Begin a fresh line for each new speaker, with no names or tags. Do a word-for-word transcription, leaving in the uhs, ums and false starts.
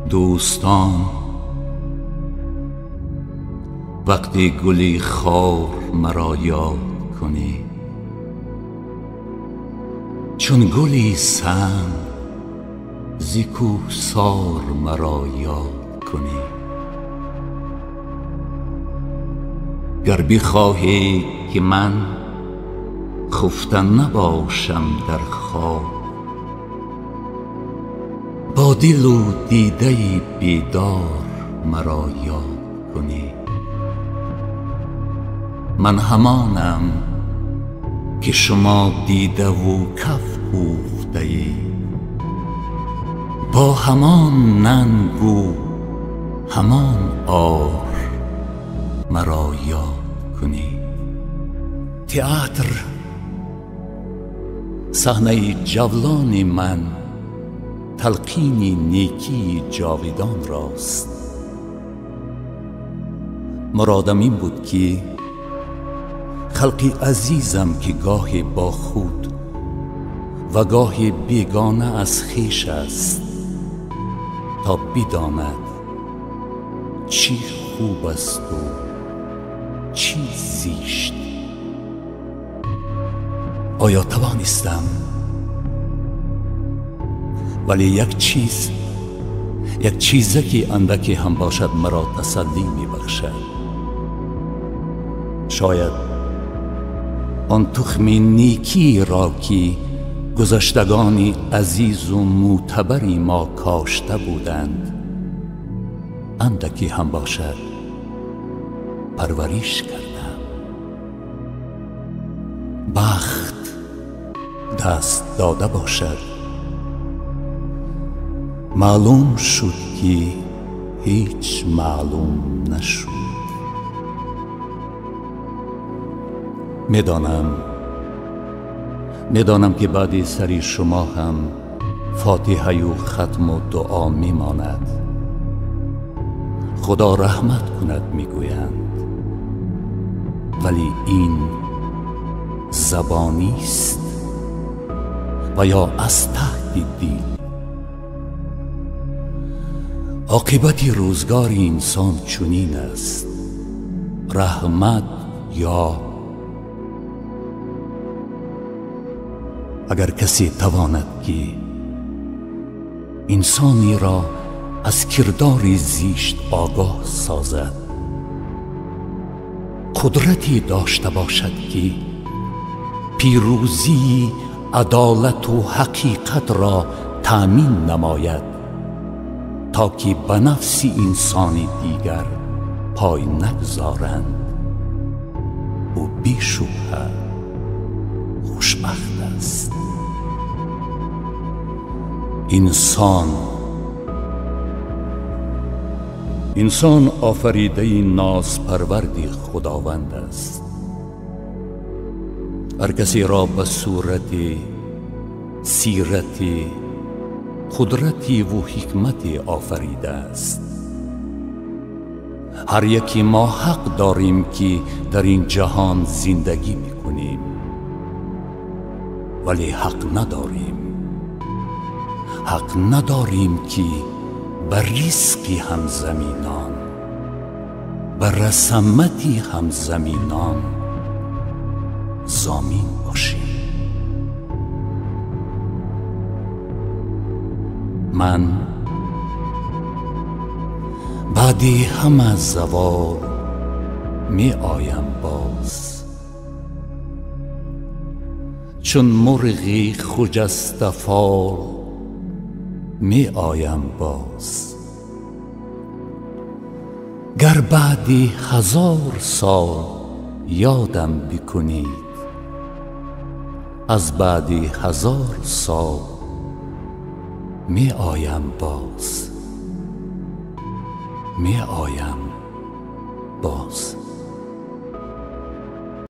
دوستان، وقتی گلی خار مرا یاد کنی، چون گلی سم ز کوهسار مرا یاد کنی، گر بخواهی که من خفته نباشم در خواب، با دل و دیده بیدار مرا یاد کنی. من همانم که شما دیده و کف کوفته ای، با همان ننگ و همان عار مرا یاد کنی. تئاتر صحنه جولان من تلقین نیکی جاویدان راست. مرادم این بود که خلقی عزیزم که گاهی با خود و گاهی بیگانه از خویش است، تا بداند چی خوب است و چی زشت. آیا توانستم؟ ولی یک چیز یک چیزی که اندکی هم باشد مرا تسلی می بخشد. شاید آن تخم نیکی را که گذشتگان عزیز و معتبری ما کاشته بودند، اندکی هم باشد پرورش کردم. بخت دست داده باشد. معلوم شد که هیچ معلوم نشد. میدانم میدانم که بعد سری شما هم فاتحه و ختم و دعا میماند. خدا رحمت کند میگویند، ولی این زبانی است و یا از ته دل. عاقبت روزگار انسان چنین است، رحمت یا اگر کسی تواند که انسانی را از کردار زشت آگاه سازد، قدرتی داشته باشد که پیروزی عدالت و حقیقت را تأمین نماید، تا که به نفس انسان دیگر پای نگذارند، او بی شبهه خوشبخت است. انسان انسان آفریده ناز پرورد خداوند است. هر کسی را به صورت، سیرت، قدرتی و حکمت آفریده است. هر یکی ما حق داریم که در این جهان زندگی میکنیم، ولی حق نداریم حق نداریم که بر رزق همزمینان، بر رسامت همزمینان ضامن باشیم. من بعد همه زوال می آیم باز، چون مرغی خجسته فال می آیم باز. گر بعد هزار سال یادم بکنید، از بعد هزار سال می آیم باز می آیم باز